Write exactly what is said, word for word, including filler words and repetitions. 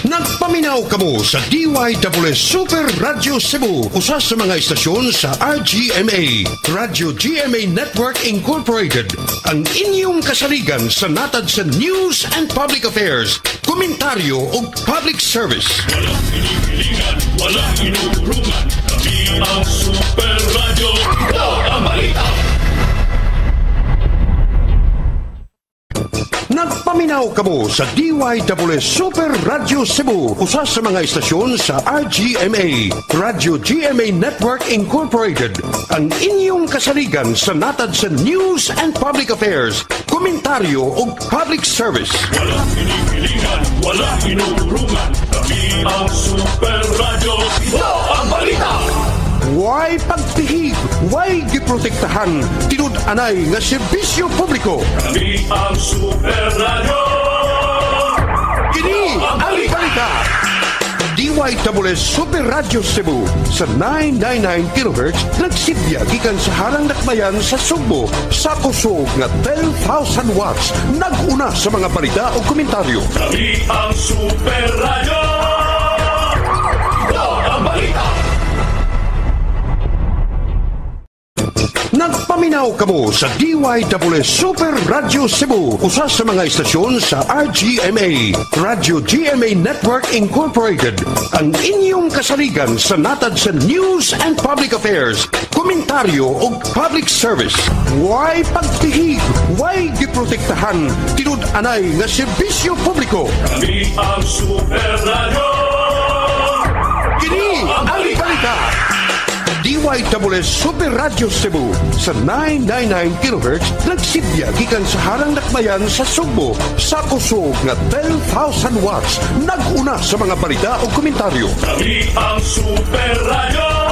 Nagpaminaw kamo sa D Y S S Super Radio Cebu, usa sa mga istasyon sa R G M A, Radio G M A Network Incorporated, ang inyong kasaligan sa natad sa News and Public Affairs, komentaryo o public service. Walang pinipilingan, walang inuurungan, kami ang Super Radio. Ito ang balita! Nagpaminaw kamo sa D Y S S Super Radio Cebu, usa sa mga istasyon sa R G M A, Radio G M A Network Incorporated, ang inyong kasaligan sa natad sa News and Public Affairs, komentaryo o public service. Walang pinipilingan, walang inuurungan, kami ang Super Radio. Ito ang balita! Way pagtihig, way giprotektahan, tinud-anay nga serbisyo publiko. Kami ang Super Radio. Kini ang balita. D Y S S Super Radio Cebu sa nine ninety-nine kilohertz nagsidya gikan sa harang dakbayan sa Cebu sa kusog nga twelve thousand watts. Nag-una sa mga balita o komentaryo. Kami ang Super Radio. Ito ang balita. Nagpaminaw kamo sa D Y S S Super Radio Cebu, usa sa mga istasyon sa R G M A, Radio G M A Network Incorporated, ang inyong kasaligan sa natad sa News and Public Affairs, komentaryo o public service. Way pagtihig, way giprotektahan, tinud-anay nga serbisyo publiko. Kami ang Super Radio. Kini ang balita. D Y S S Super Radio Cebu sa nine ninety-nine kilohertz nagsidya gikan sa harang dakbayan sa Cebu sa kusog nga twelve thousand watts. Nag-una sa mga balita o komentaryo. Kami ang Super Radio.